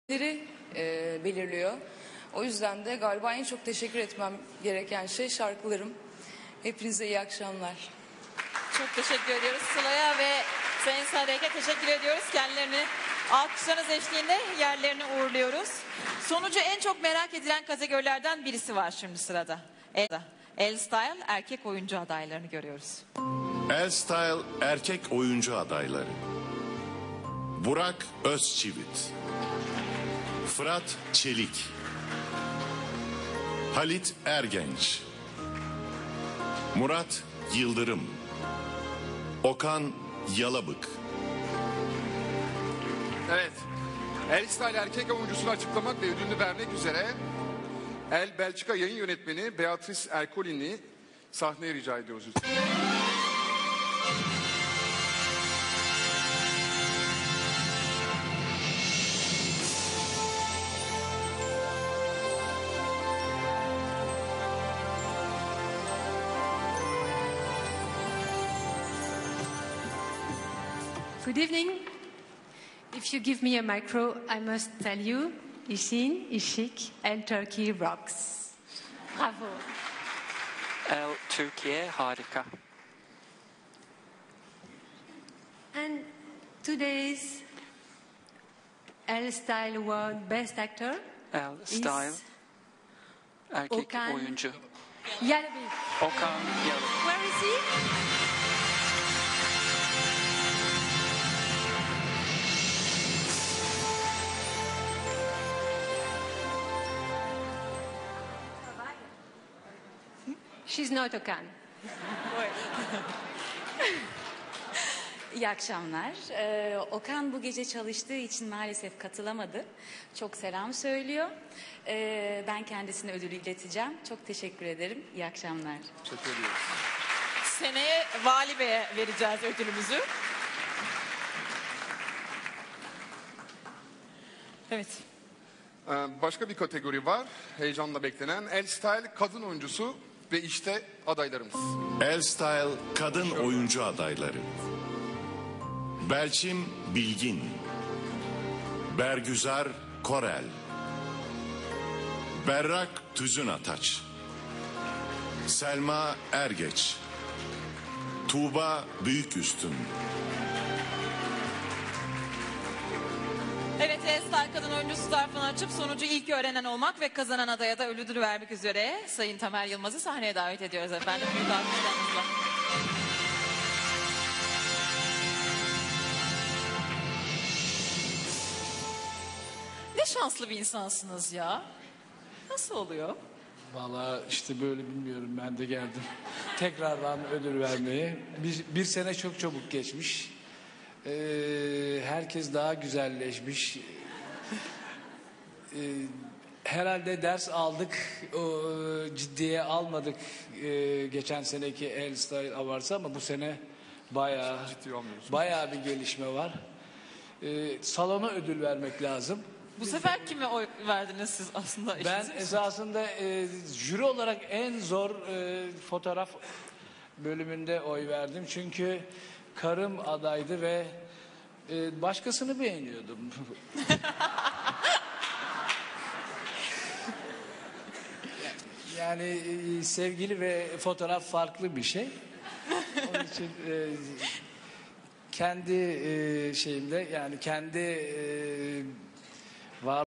belirliyor. O yüzden de galiba en çok teşekkür etmem gereken şey şarkılarım. Hepinize iyi akşamlar. Çok teşekkür ediyoruz Sıla'ya ve Sayın Sadek'e teşekkür ediyoruz. Kendilerini alkışlarınız eşliğinde yerlerine uğurluyoruz. Sonucu en çok merak edilen kategorilerden birisi var şimdi sırada. El Style erkek oyuncu adaylarını görüyoruz. El Style erkek oyuncu adayları: Burak Özçivit, Fırat Çelik, Halit Ergenç, Murat Yıldırım, Okan Yalabık. Evet. El Style erkek oyuncusunu açıklamak ve ödülünü vermek üzere El Belçika yayın yönetmeni Beatrice Ercolin'i sahneye rica ediyoruz. Good evening. If you give me a micro, I must tell you, Işin, Işık and Turkey rocks. Bravo. El Türkiye harika. And today's El Style Award Best Actor El Style erkek Okan oyuncu. Yalabık. Okan Yalabık. Where is he? She's not Okan. İyi akşamlar. Okan bu gece çalıştığı için maalesef katılamadı. Çok selam söylüyor. Ben kendisine ödülü ileteceğim. Çok teşekkür ederim. İyi akşamlar. Teşekkür ediyoruz. Seneye Vali Bey'e vereceğiz ödülümüzü. Evet. Başka bir kategori var. Heyecanla beklenen El Style kadın oyuncusu ve işte adaylarımız. El Style kadın oyuncu adayları: Belçim Bilgin, Bergüzar Korel, Berrak Tüzün Ataç, Selma Ergeç, Tuğba Büyüküstün. Evet, El-Style kadın oyuncusu zarfını açıp sonucu ilk öğrenen olmak ve kazanan adaya da ödülünü vermek üzere Sayın Tamer Yılmaz'ı sahneye davet ediyoruz efendim. Büyük alkışlarınızla. Ne şanslı bir insansınız ya. Nasıl oluyor? Vallahi işte böyle bilmiyorum, ben de geldim. Tekrardan ödül vermeye. Bir sene çok çabuk geçmiş. Herkes daha güzelleşmiş. Herhalde ders aldık, ciddiye almadık geçen seneki El Style Awards'ı ama bu sene bayağı bir gelişme var. Salona ödül vermek lazım. Bu sefer kime oy verdiniz siz aslında? Ben esasında jüri olarak en zor fotoğraf bölümünde oy verdim. Çünkü karım adaydı ve başkasını beğeniyordum. Yani sevgili ve fotoğraf farklı bir şey. Onun için kendi şeyimde, yani kendi var